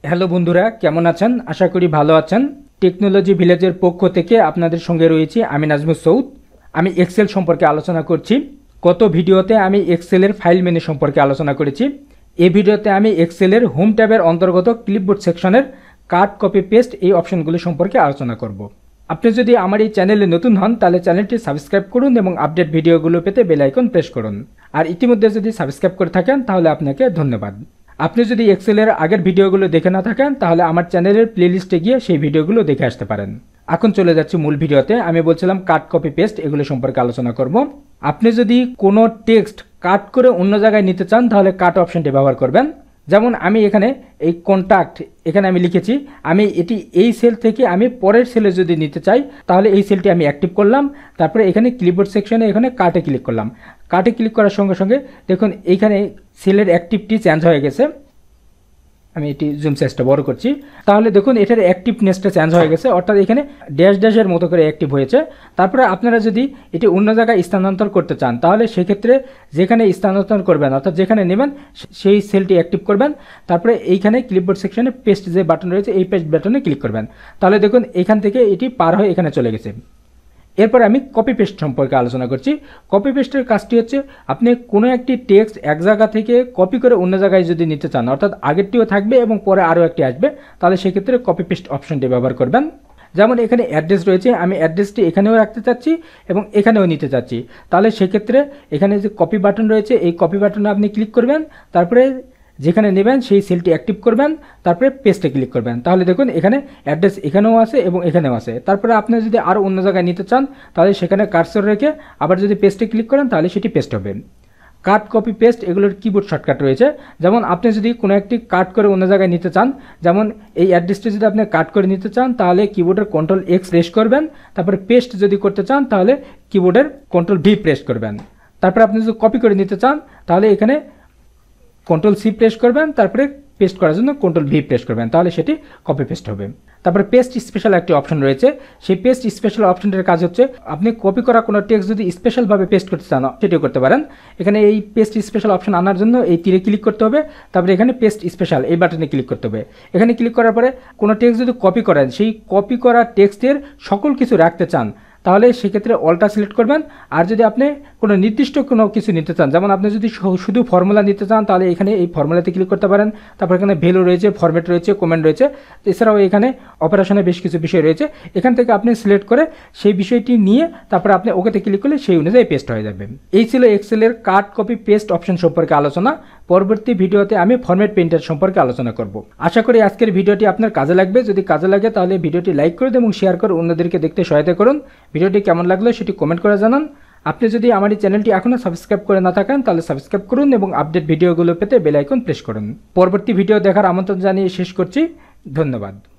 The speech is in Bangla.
হ্যালো বন্ধুরা, কেমন আছেন? আশা করি ভালো আছেন। টেকনোলজি ভিলেজের পক্ষ থেকে আপনাদের সঙ্গে রয়েছি আমি নাজমুস সৌদ। আমি এক্সেল সম্পর্কে আলোচনা করছি। গত ভিডিওতে আমি এক্সেলের ফাইল মেনু সম্পর্কে আলোচনা করেছি। এই ভিডিওতে আমি এক্সেলের হোম ট্যাবের অন্তর্গত ক্লিপবোর্ড সেকশনের কাট, কপি, পেস্ট এই অপশনগুলি সম্পর্কে আলোচনা করব। আপনি যদি আমার এই চ্যানেলে নতুন হন তাহলে চ্যানেলটি সাবস্ক্রাইব করুন এবং আপডেট ভিডিওগুলো পেতে বেল আইকন প্রেস করুন। আর ইতিমধ্যে যদি সাবস্ক্রাইব করে থাকেন তাহলে আপনাকে ধন্যবাদ। আপনি যদি এক্সেলের আগের ভিডিওগুলো দেখে না থাকেন তাহলে আমার চ্যানেলের প্লেলিস্টে গিয়ে সেই ভিডিওগুলো দেখে আসতে পারেন। এখন চলে যাচ্ছি মূল ভিডিওতে। আমি বলছিলাম কাট, কপি, পেস্ট এগুলো সম্পর্কে আলোচনা করব। আপনি যদি কোনো টেক্সট কাট করে অন্য জায়গায় নিতে চান তাহলে কাট অপশনটি ব্যবহার করবেন। যেমন আমি এখানে এই কন্ট্যাক্ট এখানে আমি লিখেছি, আমি এটি এই সেল থেকে আমি পরের সেলে যদি নিতে চাই তাহলে এই সেলটি আমি অ্যাক্টিভ করলাম। তারপরে এখানে ক্লিপবোর্ড সেকশনে এখানে কাটে ক্লিক করলাম। কাটে ক্লিক করার সঙ্গে সঙ্গে দেখুন এইখানে সেলের অ্যাক্টিভটি চেঞ্জ হয়ে গেছে। আমি এটি জুম সাইজটা বড় করছি। তাহলে দেখুন এটার অ্যাক্টিভনেসটা চেঞ্জ হয়ে গেছে, অর্থাৎ এখানে ড্যাশ ড্যাশের মতো করে অ্যাক্টিভ হয়েছে। তারপরে আপনারা যদি এটি অন্য জায়গায় স্থানান্তর করতে চান তাহলে সেক্ষেত্রে যেখানে স্থানান্তর করবেন অর্থাৎ যেখানে নেবেন সেই সেলটি অ্যাক্টিভ করবেন। তারপরে এইখানে ক্লিপবোর্ড সেকশনে পেস্ট যে বাটন রয়েছে এই পেস্ট বাটনে ক্লিক করবেন। তাহলে দেখুন এখান থেকে এটি পার হয়ে এখানে চলে গেছে। এরপর আমি কপি পেস্ট সম্পর্কে আলোচনা করছি। কপি পেস্টের কাজটি হচ্ছে আপনি কোনো একটি টেক্সট এক জায়গা থেকে কপি করে অন্য জায়গায় যদি নিতে চান, অর্থাৎ আগেরটিও থাকবে এবং পরে আরও একটি আসবে, তাহলে সেক্ষেত্রে কপি পেস্ট অপশনটি ব্যবহার করবেন। যেমন এখানে অ্যাড্রেস রয়েছে, আমি অ্যাড্রেসটি এখানেও রাখতে চাচ্ছি এবং এখানেও নিতে চাচ্ছি, তাহলে সেক্ষেত্রে এখানে যে কপি বাটন রয়েছে এই কপি বাটনে আপনি ক্লিক করবেন। তারপরে যেখানে নেবেন সেই সেলটি অ্যাক্টিভ করবেন, তারপরে পেস্টে ক্লিক করবেন। তাহলে দেখুন এখানে অ্যাড্রেস এখানেও আছে এবং এখানেও আছে। তারপরে আপনি যদি আরও অন্য জায়গায় নিতে চান তাহলে সেখানে কার্সর রেখে আবার যদি পেস্টে ক্লিক করেন তাহলে সেটি পেস্ট হবে। কাট, কপি, পেস্ট এগুলোর কিবোর্ড শর্টকাট রয়েছে। যেমন আপনি যদি কোনো একটি কাট করে অন্য জায়গায় নিতে চান, যেমন এই অ্যাড্রেসটি যদি আপনি কাট করে নিতে চান তাহলে কিবোর্ডের কন্ট্রোল এক্স প্রেস করবেন। তারপরে পেস্ট যদি করতে চান তাহলে কিবোর্ডের কন্ট্রোল ভি প্রেস করবেন। তারপরে আপনি যদি কপি করে নিতে চান তাহলে এখানে কন্ট্রোল সি প্রেস করবেন, তারপরে পেস্ট করার জন্য কন্ট্রোল ভি প্রেস করবেন, তাহলে সেটি কপি পেস্ট হবে। তারপরে পেস্ট স্পেশাল একটি অপশন রয়েছে। সেই পেস্ট স্পেশাল অপশনটির কাজ হচ্ছে আপনি কপি করা কোনো টেক্সট যদি স্পেশালভাবে পেস্ট করতে চান সেটিও করতে পারেন। এখানে এই পেস্ট স্পেশাল অপশন আনার জন্য এই তীরে ক্লিক করতে হবে, তারপরে এখানে পেস্ট স্পেশাল এই বাটনে ক্লিক করতে হবে। এখানে ক্লিক করার পরে কোনো টেক্সট যদি কপি করেন সেই কপি করা টেক্সটের সকল কিছু রাখতে চান তাহলে সেক্ষেত্রে অলটা সিলেক্ট করবেন। আর যদি আপনি কোনো নির্দিষ্ট কোনো কিছু নিতে চান, যেমন আপনি যদি শুধু ফর্মুলা নিতে চান তাহলে এখানে এই ফর্মুলাতে ক্লিক করতে পারেন। তারপর এখানে ভ্যালু রয়েছে, ফরম্যাট রয়েছে, কমেন্ট রয়েছে, এছাড়াও এখানে অপারেশনে বেশ কিছু বিষয় রয়েছে। এখান থেকে আপনি সিলেক্ট করে সেই বিষয়টি নিয়ে তারপরে আপনি ওকেতে ক্লিক করলে সেই অনুযায়ী পেস্ট হয়ে যাবে। এই ছিল এক্সেলের কাট, কপি, পেস্ট অপশন সম্পর্কে আলোচনা। পরবর্তী ভিডিওতে আমি ফরম্যাট পেইন্টার সম্পর্কে আলোচনা করব। আশা করি আজকের ভিডিওটি আপনার কাজে লাগবে। যদি কাজে লাগে তাহলে ভিডিওটি লাইক করে এবং শেয়ার করে অন্যদেরকে দেখতে সহায়তা করুন। ভিডিওটি কেমন লাগলো সেটি কমেন্ট করে জানান। আপনি যদি আমার এই চ্যানেলটি এখনও সাবস্ক্রাইব করে না থাকেন তাহলে সাবস্ক্রাইব করুন এবং আপডেট ভিডিওগুলো পেতে বেল আইকন প্রেস করুন। পরবর্তী ভিডিও দেখার আমন্ত্রণ জানিয়ে শেষ করছি। ধন্যবাদ।